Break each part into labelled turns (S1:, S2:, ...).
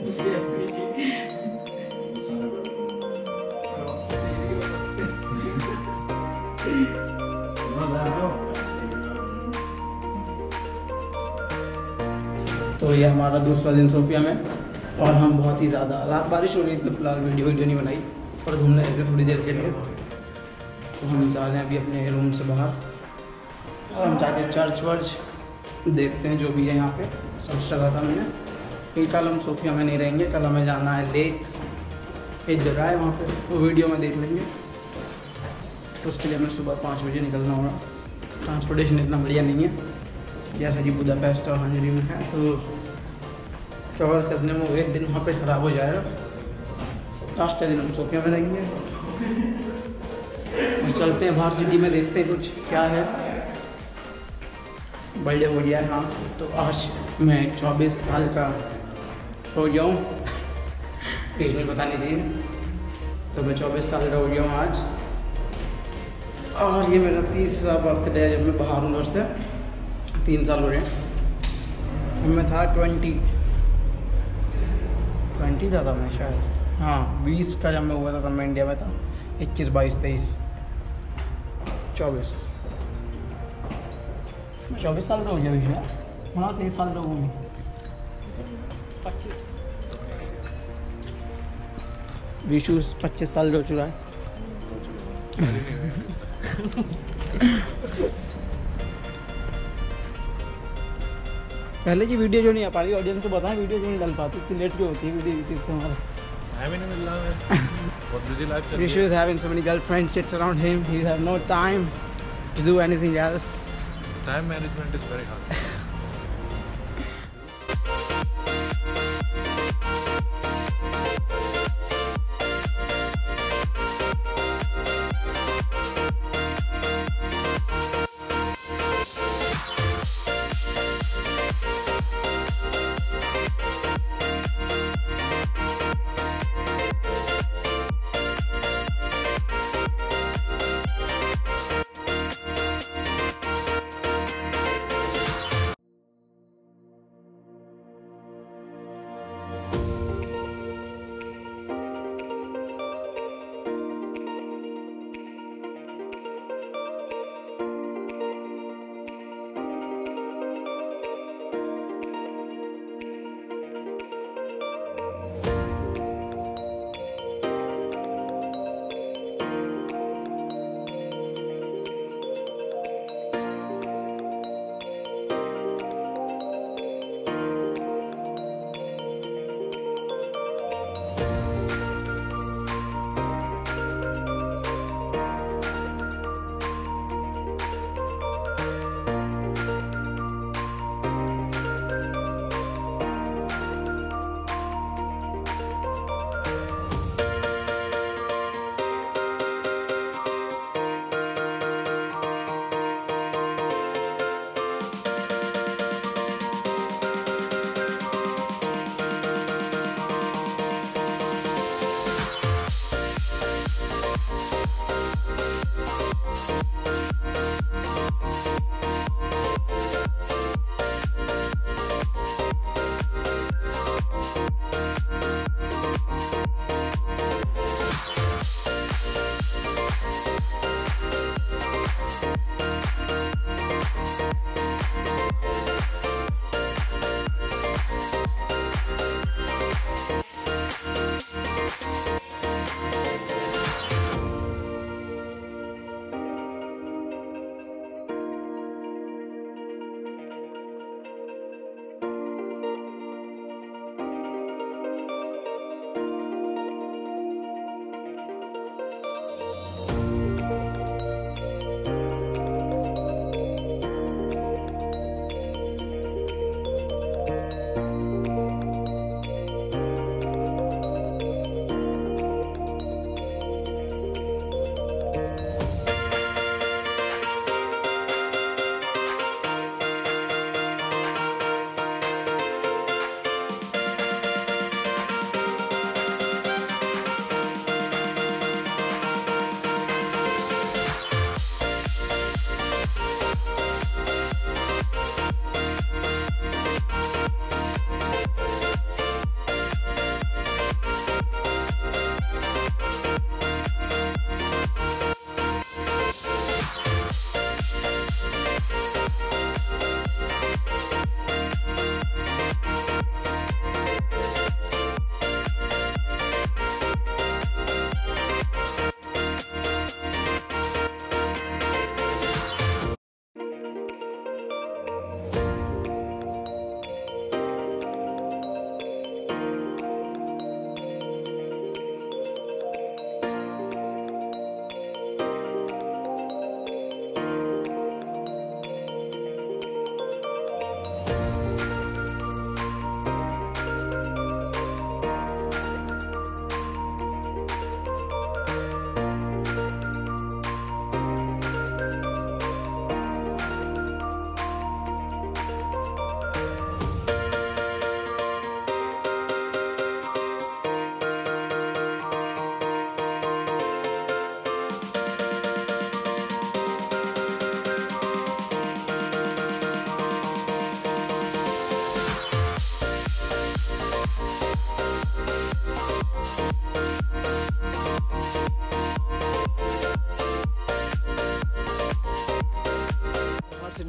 S1: तो ये हमारा दूसरा दिन सोफिया में, और हम बहुत ही ज़्यादा, रात बारिश हो रही थी, फिलहाल वीडियो नहीं बनाई और घूमने गए थोड़ी देर के लिए। तो हम जा रहे हैं अभी अपने रूम से बाहर और हम जाके चर्च वर्च देखते हैं जो भी है यहाँ पे। सर्च करा था मैंने कि कल हम सोफिया में नहीं रहेंगे, कल हमें जाना है लेक, एक जगह है वहाँ पे, वो वीडियो में देख लेंगे। उसके लिए हमें सुबह 5 बजे निकलना होगा। ट्रांसपोर्टेशन इतना बढ़िया नहीं है जैसा कि बुडापेस्ट और हंगरी में है, तो कवर करने में एक दिन वहाँ पे ख़राब हो जाएगा। लास्ट दिन हम सोफिया में रहेंगे और चलते हैं बाहर सिटी में, देखते हैं कुछ क्या है। बर्थडे हो गया है। हाँ, तो आज मैं 24 साल का हो गया हूँ। पेज में पता नहीं चाहिए, तो मैं 24 साल का हो गया हूँ आज। और ये मेरा 30वां बर्थडे है जब मैं बाहर हूँ घर से। 3 साल हो रहे हैं। मैं था 20 ज़्यादा मैं शायद, हाँ 20 का जब मैं हुआ था तब मैं इंडिया में था। 21, 22, 23, 24, 24 साल का हो गया भैया। हाँ 23 साल का हूँ। विशु 25 साल का हो चुका है। पहले की वीडियो जो नहीं आ पा रही, ऑडियंस को बताएं वीडियो क्यों नहीं डाल पाती, इतनी लेट क्यों होती है वीडियो यूट्यूब से हमारा।
S2: टाइम ही नहीं मिल रहा है, बहुत बिजी लाइफ चल रही है।
S1: Rishu is having so many girlfriends sits around him, he has no time to do anything else.
S2: Time management is very hard.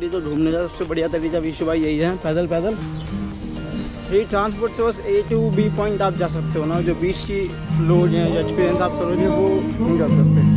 S1: City तो घूमने का सबसे बढ़िया तरीका विशु भाई यही है, पैदल पैदल। फ्री ट्रांसपोर्ट से बस A to B पॉइंट आप जा सकते हो ना, जो बीच की लोग हैं, जो एक्सपीरियंस आप करोगे वो नहीं कर सकते।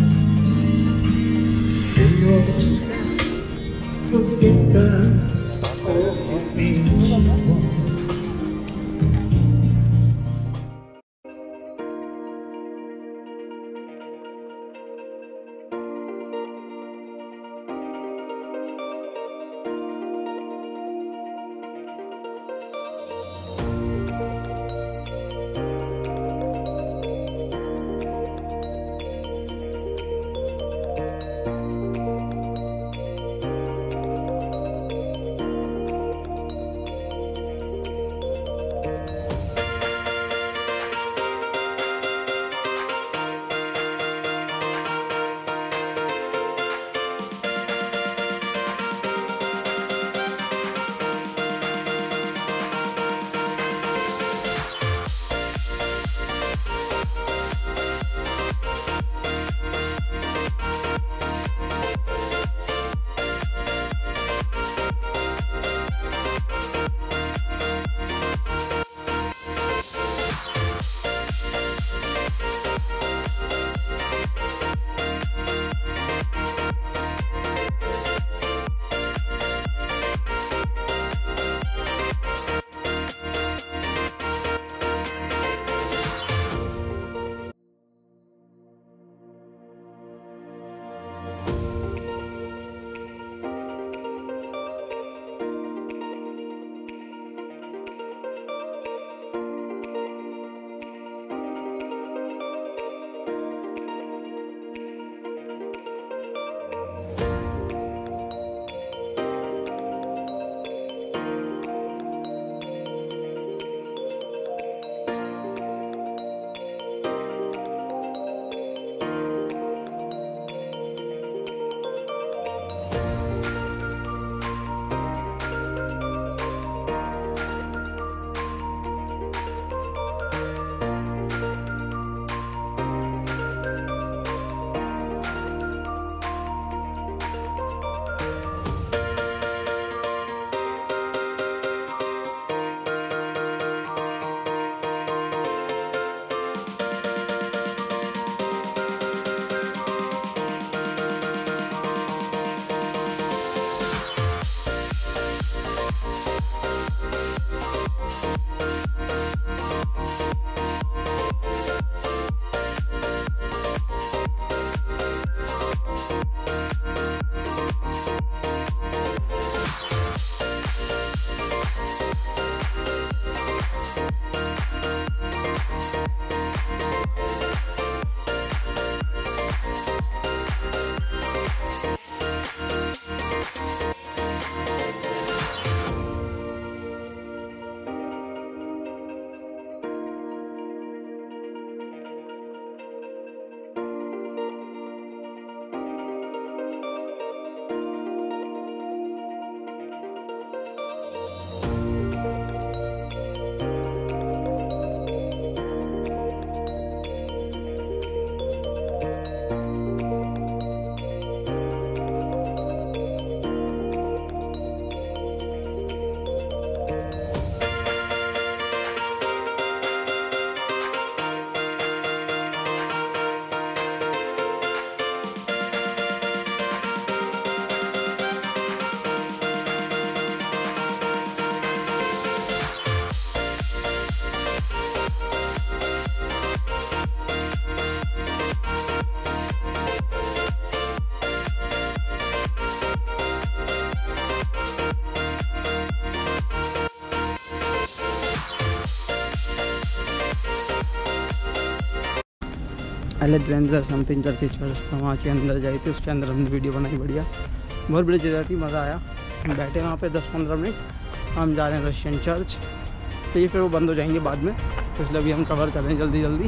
S1: अलेक्जेंडर समथिंग करके चर्च था, वहाँ के अंदर जाई थी, उसके अंदर हमने वीडियो बनाई बढ़िया, बहुत बड़ी जगह थी, मज़ा आया। हम बैठे वहाँ पे 10-15 मिनट, हम जा रहे हैं रशियन चर्च, तो ये फिर वो बंद हो जाएंगे बाद में, तो इसलिए अभी हम कवर कर रहे हैं जल्दी जल्दी।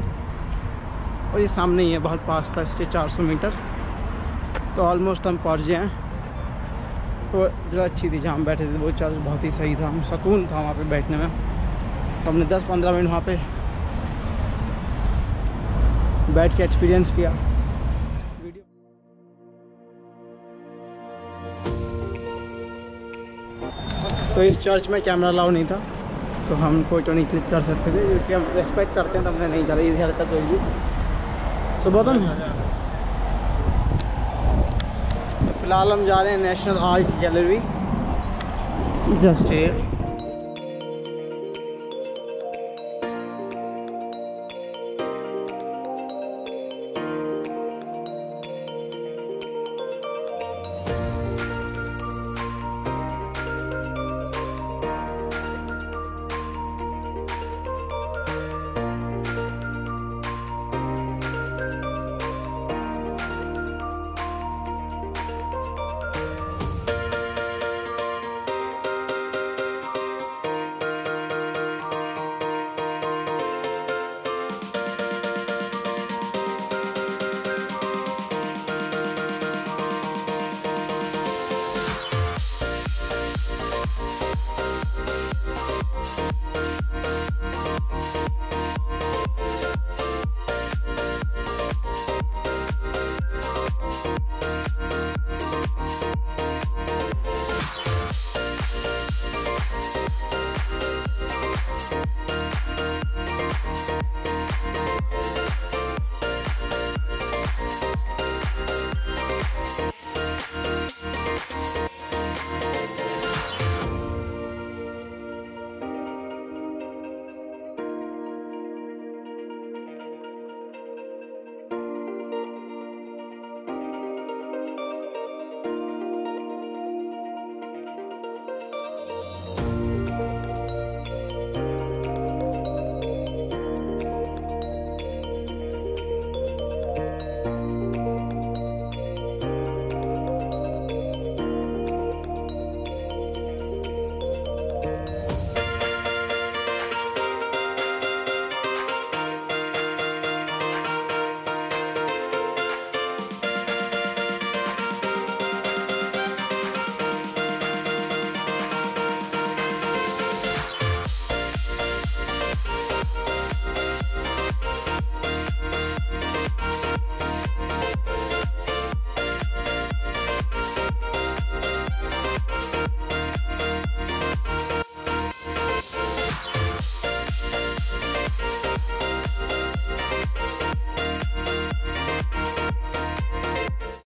S1: और ये सामने ही है, बहुत पास था इसके 400 मीटर, तो ऑलमोस्ट हम पहुँच गए हैं। तो जगह अच्छी थी जहाँ हम बैठे थे, वो चर्च बहुत ही सही था, हम सुकून था वहाँ पे बैठने में। तो हमने 10-15 मिनट वहाँ पे बैठ के एक्सपीरियंस किया। वीडियो तो इस चर्च में कैमरा अलाउ नहीं था, तो हम फ़ोटो नहीं क्लिक कर सकते थे, क्योंकि हम रिस्पेक्ट करते हैं, तो हमने नहीं करा। ये हरकत होगी सुबह तो फ़िलहाल हम जा रहे हैं नेशनल आर्ट गैलरी, जस्ट